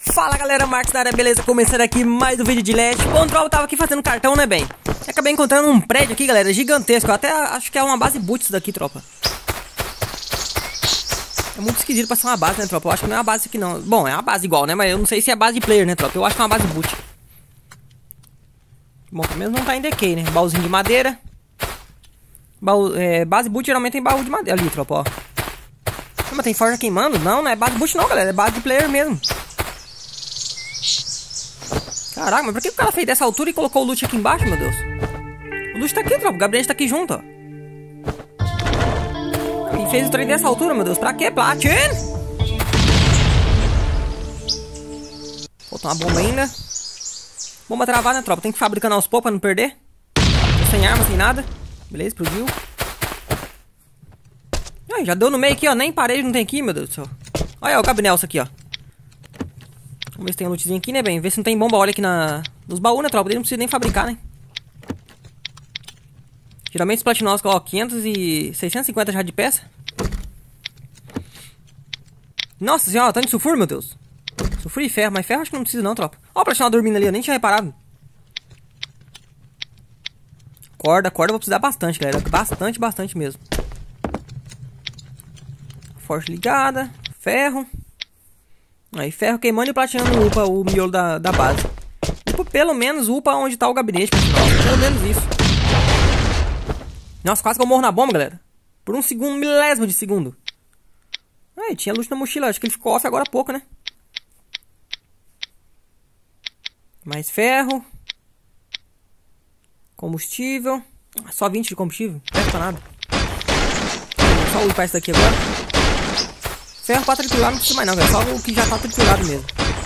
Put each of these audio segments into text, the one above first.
Fala galera, Marcos da área, beleza? Começando aqui mais um vídeo de Last. Bom, o Troll tava aqui fazendo cartão, né, bem? E acabei encontrando um prédio aqui, galera, gigantesco. Eu até acho que é uma base boot isso daqui, tropa. É muito esquisito pra ser uma base, né, tropa? Eu acho que não é uma base aqui, não. Bom, é uma base igual, né? Mas eu não sei se é base de player, né, tropa? Eu acho que é uma base boot. Bom, pelo menos não tá em decay, né? Baúzinho de madeira. Base boot geralmente tem baú de madeira ali, tropa, ó. Mas tem forja queimando? Não é base boot não, galera. É base de player mesmo. Caraca, mas por que o cara fez dessa altura e colocou o loot aqui embaixo, meu Deus? O loot tá aqui, tropa. O Gabriel tá aqui junto, ó. E fez o trem dessa altura, meu Deus. Pra quê? Platin? Botou uma bomba ainda. Bomba travada, né, tropa? Tem que fabricar aos poucos pra não perder. Tô sem arma, sem nada. Beleza, explodiu. Ai, já deu no meio aqui, ó. Nem parede não tem aqui, meu Deus do céu. Olha o Gabriel aqui, ó. Vamos ver se tem um lootzinho aqui, né, bem? Ver se não tem bomba óleo aqui nos baús, né, tropa? Ele não precisa nem fabricar, né? Geralmente os platinosos colocam 500 e 650 já de peça. Nossa senhora, tanto de sulfuro, meu Deus. Sulfuro e ferro, mas ferro acho que não precisa não, tropa. Ó o platinado dormindo ali, eu nem tinha reparado. Corda eu vou precisar bastante, galera. Bastante mesmo. Forte ligada, ferro. Aí ferro queimando e platinando upa o miolo da base. Pelo menos upa onde tá o gabinete, pessoal. Pelo menos isso. Nossa, quase que eu morro na bomba, galera. Por um segundo, milésimo de segundo. Aí, tinha loot na mochila. Acho que ele ficou off agora há pouco, né? Mais ferro. Combustível. Só 20 de combustível. Não presta pra nada. Só upar isso daqui agora. Ferro pra triturar não precisa mais não, velho. Só o que já tá triturado mesmo.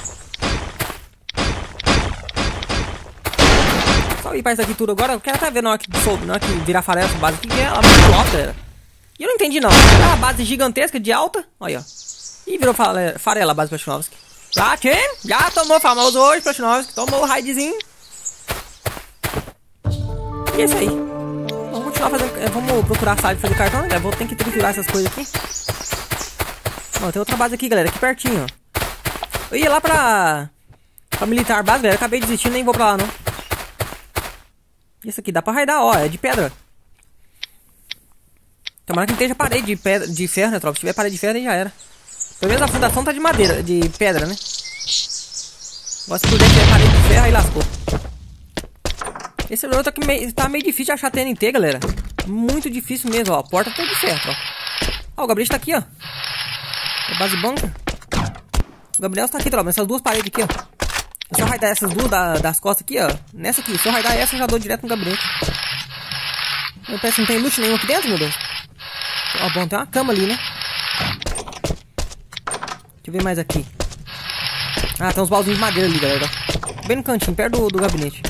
Só ir pra isso aqui tudo agora. Eu quero até ver na hora que virar farela essa base aqui, que ela é muito alta, galera. E eu não entendi não. É uma base gigantesca de alta. Olha, ó. E virou farela a base Platinovski. Platin! Já tomou famoso hoje, Platinovski. Tomou o raidzinho. E é isso aí. Vamos continuar fazendo. Vamos procurar a sala de fazer cartão, né? Vou ter que triturar essas coisas aqui. Ó, tem outra base aqui, galera, aqui pertinho, ó. Eu ia lá pra militar base, galera, acabei desistindo, nem vou pra lá, não. Isso aqui, dá pra raidar, ó, é de pedra. Tomara que não esteja parede de ferro, né, tropa? Se tiver parede de ferro, aí já era. Pelo menos a fundação tá de madeira, de pedra, né? Agora se puder ter parede de ferro, aí lascou. Esse servidor tá meio difícil de achar TNT, galera. Muito difícil mesmo, ó, a porta tá de ferro, tropa. Ó, o Gabriel tá aqui, ó. É base banca. O Gabriel está aqui, tropa. Nessas duas paredes aqui, ó. Se eu raidar essas duas das costas aqui, ó. Nessa aqui. Se eu raidar essa, eu já dou direto no Gabriel. Eu peço que não tem loot nenhum aqui dentro, meu Deus. Ó, bom, tem uma cama ali, né? Deixa eu ver mais aqui. Ah, tem uns baúzinhos de madeira ali, galera. Bem no cantinho, perto do gabinete.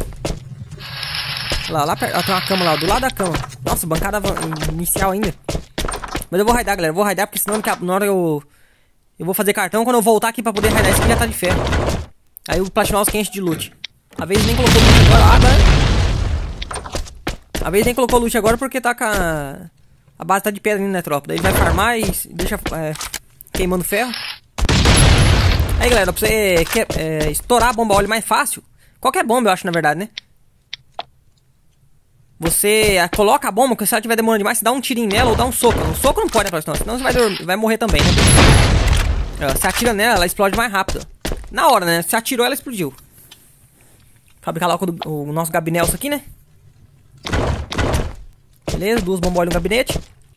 Lá perto. Ó, tem uma cama lá, do lado da cama. Nossa, bancada inicial ainda. Mas eu vou raidar, galera. Eu vou raidar porque senão na hora eu vou fazer cartão. Quando eu voltar aqui pra poder raidar, esse aqui já tá de ferro. Aí o Platinovski enche de loot. A vez nem colocou loot agora. A vez nem colocou loot agora porque tá com a base tá de pedra ainda, né, tropa? Daí ele vai farmar e deixa queimando ferro. Aí, galera, pra você estourar a bomba óleo mais fácil. Qualquer bomba, eu acho, na verdade, né? Você coloca a bomba, se ela estiver demorando demais, você dá um tirinho nela ou dá um soco. Um soco não pode, né, senão você vai morrer também, né? Você atira nela, ela explode mais rápido. Na hora, né? Se atirou, ela explodiu. Fabricar lá o nosso gabinete aqui, né? Beleza, duas bombas no gabinete.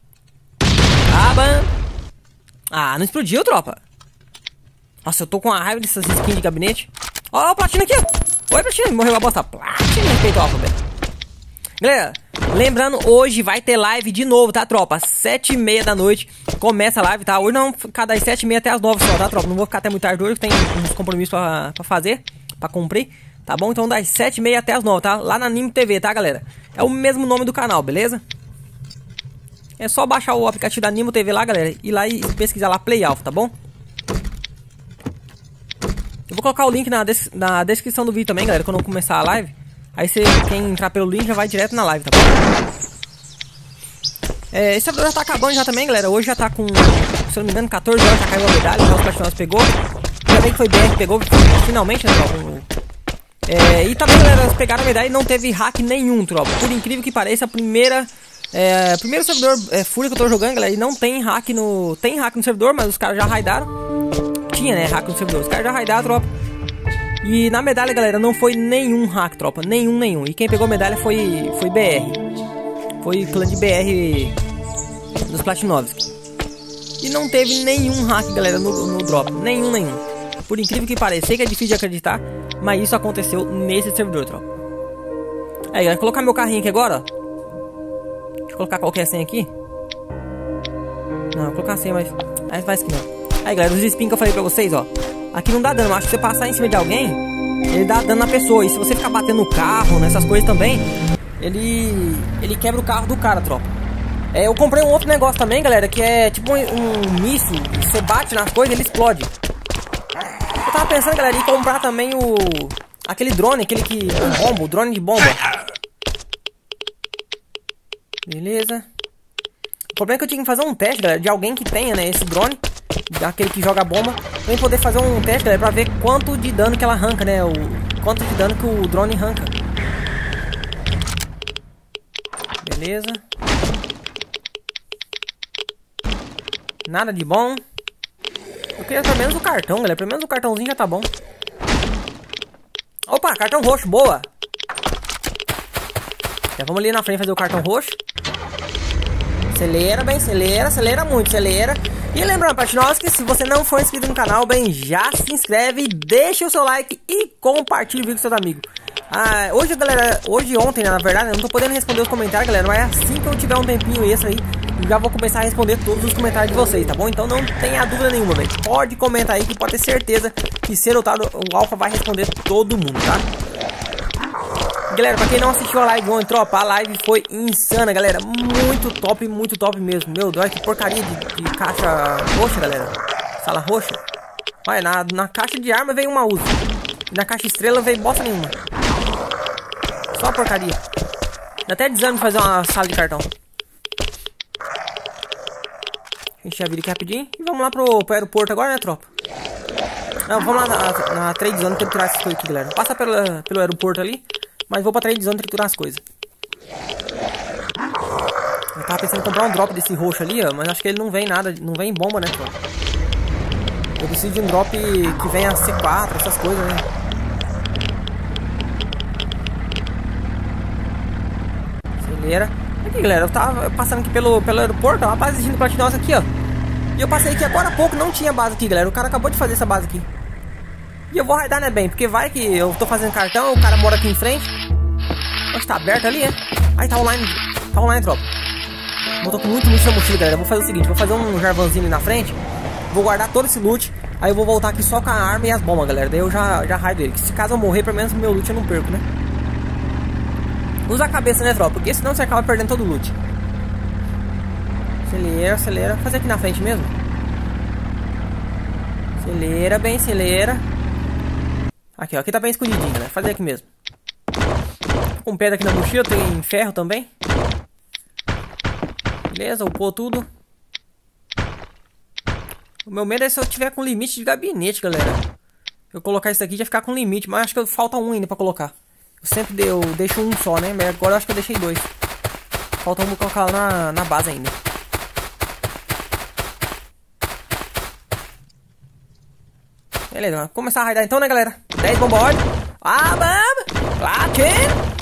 Ah, não explodiu, tropa. Nossa, eu tô com a raiva dessas skins de gabinete. Ó, o Platina aqui, ó. Oi, Platina, morreu a bosta. Platina, respeito ao alfabeto. Galera, lembrando, hoje vai ter live de novo, tá, tropa? 7h30 da noite começa a live, tá? Hoje não, ficar das 7h30 até as 9 só, tá, tropa? Não vou ficar até muito tarde hoje, tem uns compromissos pra fazer, pra cumprir, tá bom? Então das 7h30 até as 9, tá? Lá na Anime TV, tá, galera? É o mesmo nome do canal, beleza? É só baixar o aplicativo da Anime TV lá, galera, e lá e pesquisar lá Play Alpha, tá bom? Eu vou colocar o link na descrição do vídeo também, galera, quando eu começar a live. Aí quem entrar pelo link já vai direto na live, tá bom? Esse servidor já tá acabando já também, galera. Hoje já tá com, se eu não me engano, 14 horas já caiu a medalha, já os Platinovski pegou. ver que foi BR que pegou finalmente, né, tropa? E também, galera, eles pegaram a medalha e não teve hack nenhum, tropa. Por incrível que pareça, primeiro servidor Fúria que eu tô jogando, galera, e não tem hack no... Tem hack no servidor, mas os caras já raidaram. Tinha, né, hack no servidor. Os caras já raidaram, tropa. E na medalha, galera, não foi nenhum hack, tropa. Nenhum. E quem pegou a medalha foi BR. Foi o clã de BR dos Platinovski. E não teve nenhum hack, galera, no drop. Nenhum. Por incrível que pareça, sei que é difícil de acreditar, mas isso aconteceu nesse servidor, tropa. Aí, galera, colocar meu carrinho aqui agora, ó. Deixa eu colocar qualquer senha aqui. Não, vou colocar a senha, mas faz que não. Aí, galera, os spin que eu falei pra vocês, ó. Aqui não dá dano, mas acho que você passar em cima de alguém, ele dá dano na pessoa. E se você ficar batendo no carro, nessas coisas também, ele quebra o carro do cara, tropa. Eu comprei um outro negócio também, galera, que é tipo um míssil. Você bate nas coisas, ele explode. Eu tava pensando, galera, em comprar também aquele drone, o drone de bomba. Beleza. O problema é que eu tinha que fazer um teste, galera, de alguém que tenha, né, esse drone, daquele que joga bomba, pra poder fazer um teste, galera, pra ver quanto de dano que ela arranca, né, quanto de dano que o drone arranca. Beleza. Nada de bom. Eu queria pelo menos o cartão, galera, pelo menos o cartãozinho já tá bom. Opa, cartão roxo, boa. Já vamos ali na frente fazer o cartão roxo. Acelera, bem, acelera muito, acelera. E lembrando, Platinovski, se você não for inscrito no canal, bem, já se inscreve, deixa o seu like e compartilha o vídeo com seus amigos. Hoje, galera, ontem, na verdade, eu não tô podendo responder os comentários, galera, mas assim que eu tiver um tempinho extra aí, já vou começar a responder todos os comentários de vocês, tá bom? Então não tenha dúvida nenhuma, velho. Pode comentar aí que pode ter certeza que ser o Alpha vai responder todo mundo, tá? Galera, pra quem não assistiu a live ontem, tropa, a live foi insana, galera. Muito top mesmo. Meu Deus, que porcaria de caixa roxa, galera. Sala roxa. Olha, na caixa de arma veio uma Uzi. E na caixa estrela veio bosta nenhuma. Só porcaria. Dá até desânimo de fazer uma sala de cartão. A gente já vira aqui rapidinho. E vamos lá pro aeroporto agora, né, tropa? Não, vamos lá na trade zone triturar essas coisas aqui, galera. Passa pelo aeroporto ali. Mas vou pra trade zone triturar as coisas. Eu tava pensando em comprar um drop desse roxo ali, ó. Mas acho que ele não vem nada, não vem bomba, né, tropa? Eu preciso de um drop que venha C4, essas coisas, né? Acelera. Aqui, galera, eu tava passando aqui pelo aeroporto, ó, a base de Platinovski aqui, ó. E eu passei aqui agora há pouco, não tinha base aqui, galera. O cara acabou de fazer essa base aqui. E eu vou raidar, né, bem? Porque vai que eu tô fazendo cartão, o cara mora aqui em frente. Oxe, tá aberto ali, é? Aí tá online, tropa. Eu tô com muito na mochila, galera. Eu vou fazer o seguinte, vou fazer um jarvanzinho ali na frente. Vou guardar todo esse loot. Aí eu vou voltar aqui só com a arma e as bombas, galera. Daí eu já raido ele. Que se caso eu morrer, pelo menos o meu loot eu não perco, né? Usa a cabeça, né, tropa? Porque senão você acaba perdendo todo o loot. Acelera. Vou fazer aqui na frente mesmo. Acelera, bem, acelera. Aqui, ó. Aqui tá bem escondidinho, galera. Vou fazer aqui mesmo. Com pedra aqui na mochila, tem ferro também. Beleza, upou tudo. O meu medo é se eu tiver com limite de gabinete, galera. Eu colocar isso aqui já ficar com limite, mas acho que falta um ainda pra colocar. Eu deixo um só, né? Mas agora eu acho que eu deixei dois. Falta um pra colocar lá na base ainda. Beleza, vamos começar a raidar então, né, galera? 10 bomba ódio. Platin.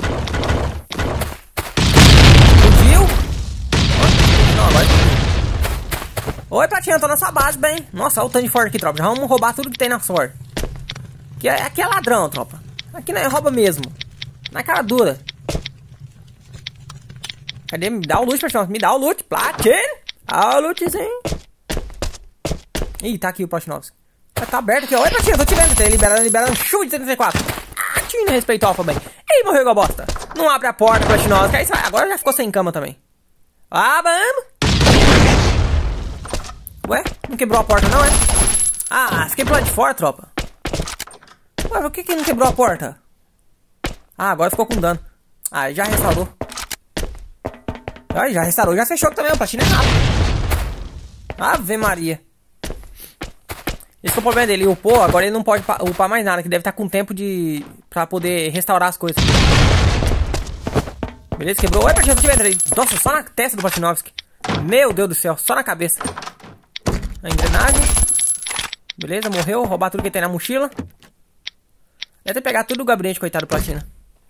Fugiu. Não, agora. Oi, Platinha, tô na sua base, bem. Nossa, olha o tanto de forte aqui, tropa. Já vamos roubar tudo que tem na sorte. Aqui é ladrão, tropa. Aqui não é rouba mesmo. Na cara dura. Cadê? Me dá o loot, Platinha. Me dá o loot. Platin. Olha o lootzinho. Ih, tá aqui o Platinovski. Tá aberto aqui, ó. Oi, Platinha, tô te vendo. Tá liberando chuva de 34. Tinha respeito ao bem. Ih, morreu igual bosta. Não abre a porta, Platinovski. Aí sai. Agora já ficou sem cama também. Vamos. Ué? Não quebrou a porta, não, é? Você quebrou lá de fora, tropa. Ué, por que não quebrou a porta? Agora ficou com dano. Já restaurou. Já restaurou. Já fechou também. O Platinho é rápido. Ave Maria. Esse é o problema dele. Ele upou, agora ele não pode upar mais nada. Que deve estar com tempo de... pra poder restaurar as coisas. Beleza, quebrou. Oi, Prachinovski, entra aí. Nossa, só na testa do Prachinovski. Meu Deus do céu, só na cabeça. A engrenagem. Beleza, morreu. Roubar tudo que tem na mochila. Deve ter pegado tudo do gabinete, coitado do Platina.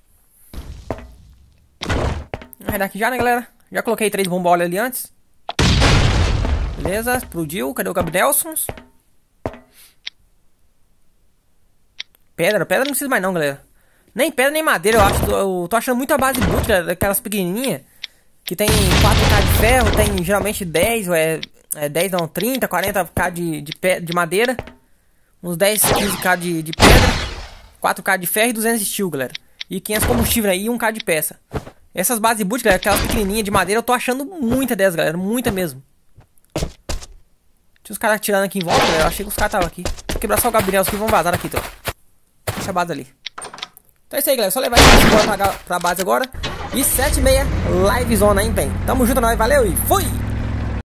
Vai dar aqui já, né, galera? Já coloquei 3 bombolas ali antes. Beleza, explodiu. Cadê o Gabnelsons? Pedra não precisa mais não, galera. Nem pedra, nem madeira, eu acho. Eu tô achando muito a base boot, galera, daquelas pequenininhas. Que tem 4K de ferro, tem geralmente 10, ou é 10 não, 30, 40K de madeira. Uns 10, 15K de pedra. 4K de ferro e 200 de steel, galera. E 500 combustível aí e 1K de peça. Essas bases boot, galera, aquelas pequenininhas de madeira, eu tô achando muita dessas, galera. Muita mesmo. Tinha os caras atirando aqui em volta, galera. Eu achei que os caras estavam aqui. Vou quebrar só o Gabriel, que vão vazar aqui, então. Deixa a base ali. Então é isso aí, galera. Só levar esse pra base agora. E 7h30, livezona, hein, bem. Tamo junto, nós. Valeu e fui!